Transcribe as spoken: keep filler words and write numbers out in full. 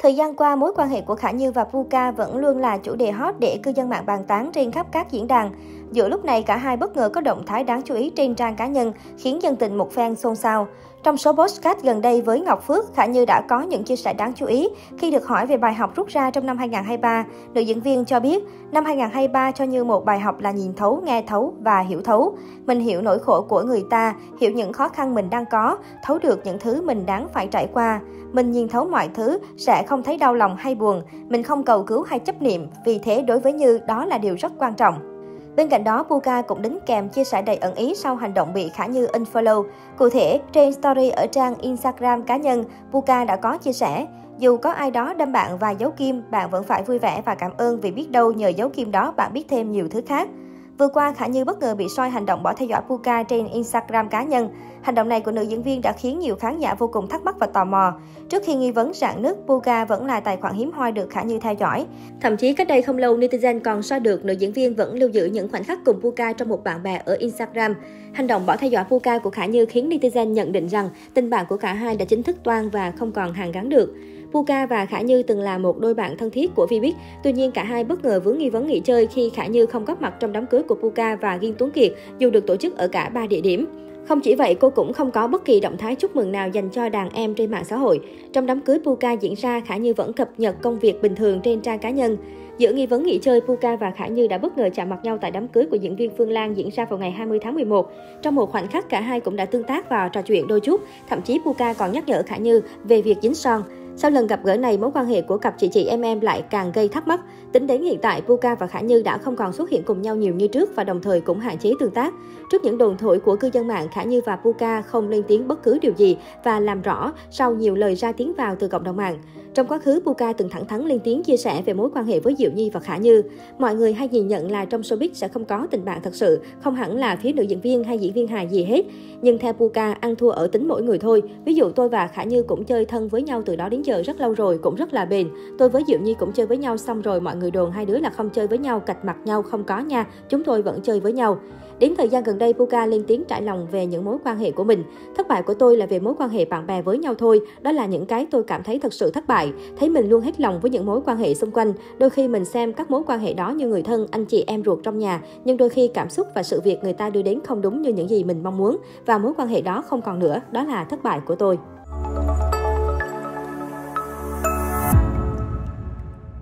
Thời gian qua, mối quan hệ của Khả Như và Puka vẫn luôn là chủ đề hot để cư dân mạng bàn tán trên khắp các diễn đàn. Giữa lúc này, cả hai bất ngờ có động thái đáng chú ý trên trang cá nhân, khiến dân tình một phen xôn xao. Trong số podcast gần đây với Ngọc Phước, Khả Như đã có những chia sẻ đáng chú ý. Khi được hỏi về bài học rút ra trong năm hai không hai ba, nữ diễn viên cho biết, năm hai không hai ba cho Như một bài học là nhìn thấu, nghe thấu và hiểu thấu. Mình hiểu nỗi khổ của người ta, hiểu những khó khăn mình đang có, thấu được những thứ mình đáng phải trải qua. Mình nhìn thấu mọi thứ, sẽ không thấy đau lòng hay buồn. Mình không cầu cứu hay chấp niệm, vì thế đối với Như, đó là điều rất quan trọng. Bên cạnh đó, Puka cũng đính kèm chia sẻ đầy ẩn ý sau hành động bị Khả Như unfollow. Cụ thể, trên story ở trang Instagram cá nhân, Puka đã có chia sẻ, dù có ai đó đâm bạn và dấu kim, bạn vẫn phải vui vẻ và cảm ơn vì biết đâu nhờ dấu kim đó bạn biết thêm nhiều thứ khác. Vừa qua, Khả Như bất ngờ bị soi hành động bỏ theo dõi Puka trên Instagram cá nhân. Hành động này của nữ diễn viên đã khiến nhiều khán giả vô cùng thắc mắc và tò mò. Trước khi nghi vấn rạn nứt, Puka vẫn là tài khoản hiếm hoi được Khả Như theo dõi. Thậm chí cách đây không lâu, netizen còn soi được nữ diễn viên vẫn lưu giữ những khoảnh khắc cùng Puka trong một bạn bè ở Instagram. Hành động bỏ theo dõi Puka của Khả Như khiến netizen nhận định rằng tình bạn của cả hai đã chính thức toang và không còn hàn gắn được. Puka và Khả Như từng là một đôi bạn thân thiết của Vbiz, tuy nhiên cả hai bất ngờ vướng nghi vấn nghỉ chơi khi Khả Như không góp mặt trong đám cưới của Puka và Gin Tuấn Kiệt, dù được tổ chức ở cả ba địa điểm. Không chỉ vậy, cô cũng không có bất kỳ động thái chúc mừng nào dành cho đàn em trên mạng xã hội. Trong đám cưới Puka diễn ra, Khả Như vẫn cập nhật công việc bình thường trên trang cá nhân. Giữa nghi vấn nghỉ chơi, Puka và Khả Như đã bất ngờ chạm mặt nhau tại đám cưới của diễn viên Phương Lan diễn ra vào ngày hai mươi tháng mười một. Trong một khoảnh khắc, cả hai cũng đã tương tác và trò chuyện đôi chút. Thậm chí Puka còn nhắc nhở Khả Như về việc dính son. Sau lần gặp gỡ này, mối quan hệ của cặp chị chị em em lại càng gây thắc mắc. Tính đến hiện tại, Puka và Khả Như đã không còn xuất hiện cùng nhau nhiều như trước và đồng thời cũng hạn chế tương tác. Trước những đồn thổi của cư dân mạng, Khả Như và Puka không lên tiếng bất cứ điều gì và làm rõ sau nhiều lời ra tiếng vào từ cộng đồng mạng. Trong quá khứ, Puka từng thẳng thắn lên tiếng chia sẻ về mối quan hệ với Diệu Nhi và Khả Như. Mọi người hay nhìn nhận là trong showbiz sẽ không có tình bạn thật sự, không hẳn là phía nữ diễn viên hay diễn viên hài gì hết. Nhưng theo Puka, ăn thua ở tính mỗi người thôi. Ví dụ tôi và Khả Như cũng chơi thân với nhau từ đó đến giờ rất lâu rồi, cũng rất là bền. Tôi với Diệu Nhi cũng chơi với nhau, xong rồi mọi người đồn hai đứa là không chơi với nhau, cạch mặt nhau, không có nha, chúng tôi vẫn chơi với nhau. Đến thời gian gần đây, Puka lên tiếng trải lòng về những mối quan hệ của mình. Thất bại của tôi là về mối quan hệ bạn bè với nhau thôi. Đó là những cái tôi cảm thấy thật sự thất bại. Thấy mình luôn hết lòng với những mối quan hệ xung quanh. Đôi khi mình xem các mối quan hệ đó như người thân, anh chị em ruột trong nhà. Nhưng đôi khi cảm xúc và sự việc người ta đưa đến không đúng như những gì mình mong muốn. Và mối quan hệ đó không còn nữa. Đó là thất bại của tôi.